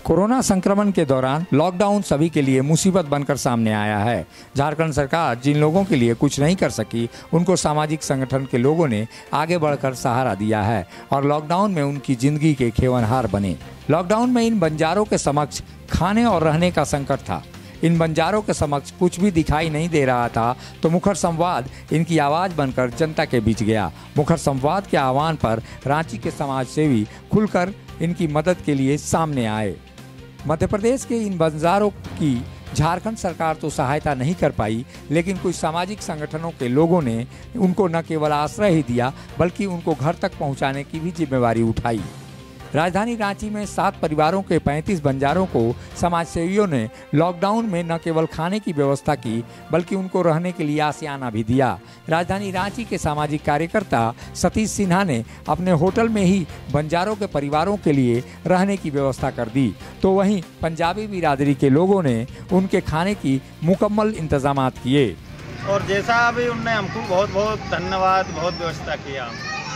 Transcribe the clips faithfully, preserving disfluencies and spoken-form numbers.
Corona संक्रमण के दौरान लॉकडाउन सभी के लिए मुसीबत बनकर सामने आया है। झारखंड सरकार जिन लोगों के लिए कुछ नहीं कर सकी, उनको सामाजिक संगठन के लोगों ने आगे बढ़कर सहारा दिया है और लॉकडाउन में उनकी जिंदगी के खेवनहार बने। लॉकडाउन में इन बंजारों के समक्ष खाने और रहने का संकट था। इन बंजारों के समक्ष कुछ भी दिखाई नहीं दे रहा था, तो मुखर संवाद इनकी आवाज बनकर जनता के बीच गया। मुखर संवाद के आह्वान पर रांची के समाज सेवी खुलकर इनकी मदद के लिए सामने आए। मध्य प्रदेश के इन बंजारों की झारखंड सरकार तो सहायता नहीं कर पाई, लेकिन कुछ सामाजिक संगठनों के लोगों ने उनको न केवल आश्रय ही दिया, बल्कि उनको घर तक पहुंचाने की भी जिम्मेवारी उठाई। राजधानी रांची में सात परिवारों के पैंतीस बंजारों को समाजसेवियों ने लॉकडाउन में न केवल खाने की व्यवस्था की, बल्कि उनको रहने के लिए आशियाना भी दिया। राजधानी रांची के सामाजिक कार्यकर्ता सतीश सिन्हा ने अपने होटल में ही बंजारों के परिवारों के लिए रहने की व्यवस्था कर दी, तो वहीं पंजाबी बिरादरी के लोगों ने उनके खाने की मुकम्मल इंतजाम किए। और जैसा अभी उनने हमको बहुत बहुत धन्यवाद, बहुत व्यवस्था किया।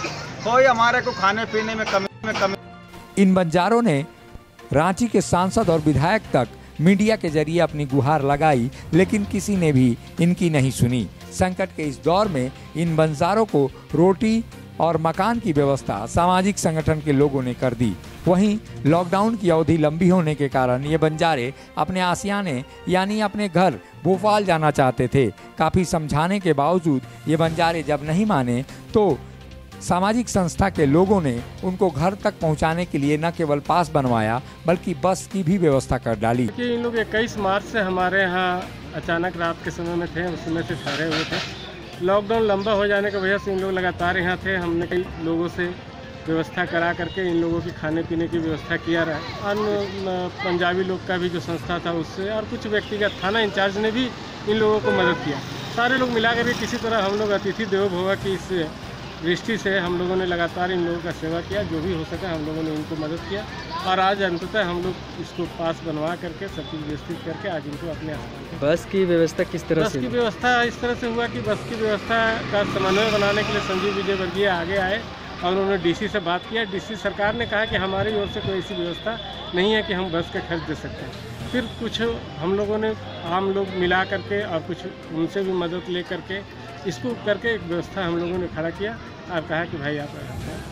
कोई हमारे को खाने पीने में कमी में कमी इन बंजारों ने रांची के सांसद और विधायक तक मीडिया के जरिए अपनी गुहार लगाई, लेकिन किसी ने भी इनकी नहीं सुनी। संकट के इस दौर में इन बंजारों को रोटी और मकान की व्यवस्था सामाजिक संगठन के लोगों ने कर दी। वहीं लॉकडाउन की अवधि लंबी होने के कारण ये बंजारे अपने आशियाने यानी अपने घर भोपाल जाना चाहते थे। काफ़ी समझाने के बावजूद ये बंजारे जब नहीं माने, तो सामाजिक संस्था के लोगों ने उनको घर तक पहुंचाने के लिए न केवल पास बनवाया, बल्कि बस की भी व्यवस्था कर डाली। कि इन लोग इक्कीस मार्च से हमारे यहाँ अचानक रात के समय में थे, उस समय से ठहरे हुए थे। लॉकडाउन लंबा हो जाने की वजह से इन लोग लगातार यहाँ थे। हमने कई लोगों से व्यवस्था करा करके इन लोगों की खाने पीने की व्यवस्था किया रहा। अन्य पंजाबी लोग का भी जो संस्था था उससे, और कुछ व्यक्तिगत थाना इंचार्ज ने भी इन लोगों को मदद किया। सारे लोग मिला करके किसी तरह हम लोग अतिथि देवो भव की इस दृष्टि से हम लोगों ने लगातार इन लोगों का सेवा किया। जो भी हो सका हम लोगों ने इनको मदद किया, और आज अंततः हम लोग इसको पास बनवा करके सब कुछ व्यवस्थित करके आज इनको अपने अस्पताल। बस की व्यवस्था किस तरह बस से? की व्यवस्था इस तरह से हुआ कि बस की व्यवस्था का समन्वय बनाने के लिए संजीव विजय वर्गीय आगे आए और उन्होंने डीसी से बात किया। डीसी सरकार ने कहा कि हमारी ओर से कोई ऐसी व्यवस्था नहीं है कि हम बस का खर्च दे सकते हैं। फिर कुछ हम लोगों ने आम लोग मिला करके और कुछ उनसे भी मदद ले करके इसको करके एक व्यवस्था हम लोगों ने खड़ा किया और कहा कि भाई आप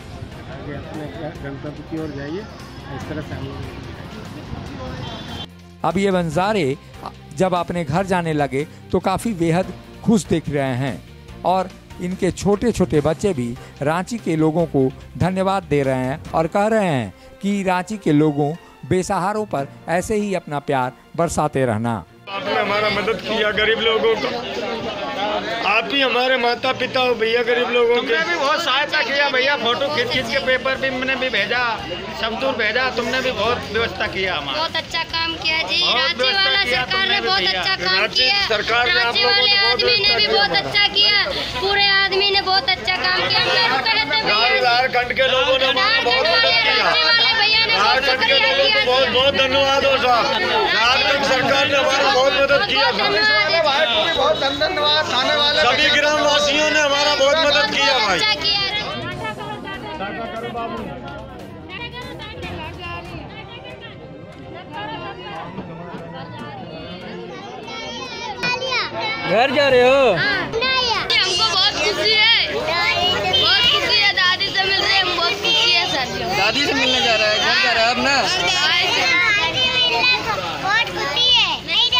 आगे अपने गंतव्य की ओर जाइए। इस तरह से हम लोग अब ये बंजारे जब अपने घर जाने लगे तो काफ़ी बेहद खुश दिख रहे हैं, और इनके छोटे छोटे बच्चे भी रांची के लोगों को धन्यवाद दे रहे हैं और कह रहे हैं कि रांची के लोगों बेसहारों पर ऐसे ही अपना प्यार बरसाते रहना। आपने हमारा मदद किया गरीब लोगों को, आप ही हमारे माता पिता हो भैया गरीब लोगों की। तुमने भी बहुत सहायता किया भैया, फोटो खींच खींच के पेपर भी मैंने भी भेजा, समतूर भेजा। तुमने भी बहुत व्यवस्था किया हमारा। बहुत अच्छा काम किया जी। रांची वाला सरकार ने बहुत अच्छा काम किया। सरकार ने रांची वाले आदमी ने भी बहुत अच्छा किया। पूरे आदमी ने बहुत अच्छा काम किया। झारखंड के लोगों ने बहुत मदद किया। झारखंड के लोगों को बहुत बहुत धन्यवाद हो साहब। झारखंड सरकार ने हमारी बहुत मदद किया। बहुत धन्यवाद। थाने वाले सभी ग्राम वासियों ने हमारा बहुत मदद किया भाई। घर जा रहे हो? हमको बहुत खुशी है, बहुत खुशी है। दादी से मिल रहे हैं, बहुत खुशी है सर। दादी से मिलने जा रहा है? घर जा रहा है अब ना? बहुत खुशी है।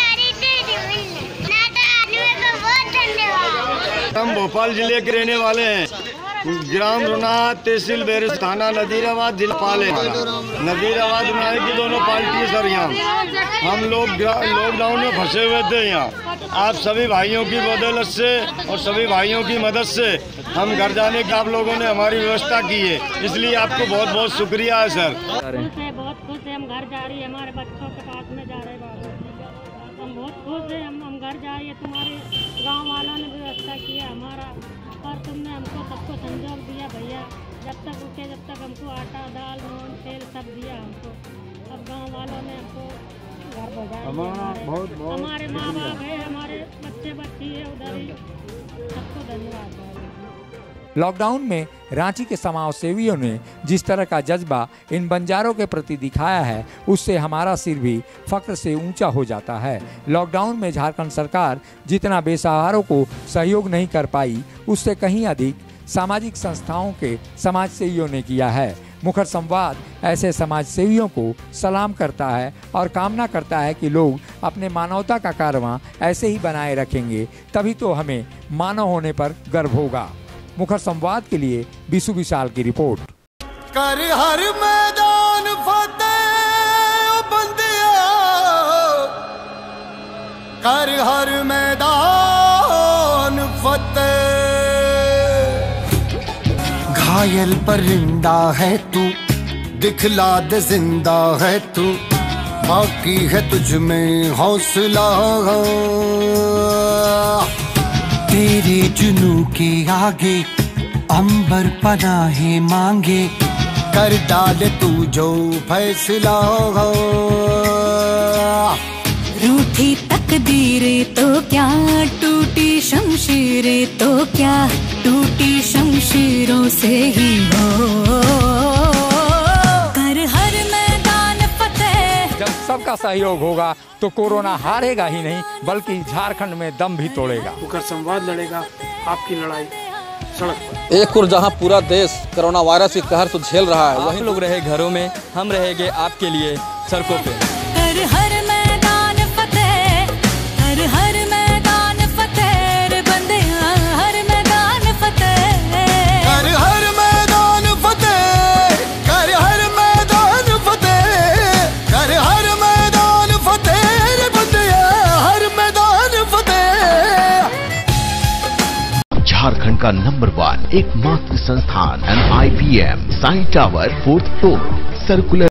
हम भोपाल जिले के रहने वाले हैं। ग्राम रुनाथ, तहसील बेरस, थाना नदीराबाद, जिला पाल है। नदीराबाद रुनाथ की दोनों पार्टी है सर। यहाँ हम लोग लॉकडाउन में फंसे हुए थे। यहाँ आप सभी भाइयों की बदौलत से और सभी भाइयों की मदद से हम घर जाने की आप लोगों ने हमारी व्यवस्था की है, इसलिए आपको बहुत बहुत शुक्रिया है सर। बहुत खुश है, हम घर जा रही है, हमारे बच्चों के पास में जा रहे हैं। हम बहुत खुश है, हम हम घर जा रही है। तुम्हारे गांव वालों ने व्यवस्था किया हमारा, और तुमने हमको सबको संजोग दिया भैया। जब तक रुके जब तक हमको आटा दाल नून तेल सब दिया हमको। अब गांव वालों ने हमको घर पहुँचाया। हमारे माँ बाप है, हमारे बच्चे बच्ची है उधर ही। सबको धन्यवाद। लॉकडाउन में रांची के समाज सेवियों ने जिस तरह का जज्बा इन बंजारों के प्रति दिखाया है, उससे हमारा सिर भी फख्र से ऊंचा हो जाता है। लॉकडाउन में झारखंड सरकार जितना बेसहारों को सहयोग नहीं कर पाई, उससे कहीं अधिक सामाजिक संस्थाओं के समाज सेवियों ने किया है। मुखर संवाद ऐसे समाज सेवियों को सलाम करता है और कामना करता है कि लोग अपने मानवता का कारवां ऐसे ही बनाए रखेंगे, तभी तो हमें मानव होने पर गर्व होगा। मुखर संवाद के लिए बिशु विशाल की रिपोर्ट। कर हर मैदान फतेह बंदिया, कर हर मैदान फतेह। घायल परिंदा है तू, दिखला दे जिंदा है तू, बाकी है तुझ में हौसला। तेरे जुनू के आगे अंबर पनाहे मांगे, कर डाले तू जो फैसला। रूठी तकदीरें तो क्या, टूटी शमशीरें तो क्या, टूटी शमशीरों से ही हो कर हर मैदान फतेह। जब सबका सहयोग होगा तो कोरोना हारेगा ही नहीं, बल्कि झारखंड में दम भी तोड़ेगा। मुखर संवाद लड़ेगा आपकी लड़ाई सड़क पर। एक और जहां पूरा देश कोरोना वायरस की कहर से झेल रहा है, वहीं लोग रहे घरों में, हम रहेंगे आपके लिए सड़कों पे। कर हर मैदान फतेह, कर हर मैदान फतेह रे बंदे, हर मैदान फतेह। कर हर मैदान फतेह, कर हर मैदान फतेह, कर हर मैदान फतेह रे बंदे, हर मैदान फतेह। झारखंड का नंबर वन एकमात्र संस्थान N I P M Sai tower fourth floor circular